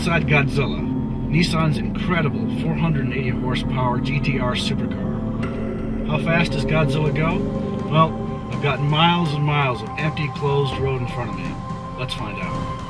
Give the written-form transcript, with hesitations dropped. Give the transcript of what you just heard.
inside Godzilla, Nissan's incredible 480 horsepower GTR supercar. How fast does Godzilla go? Well, I've got miles and miles of empty, closed road in front of me. Let's find out.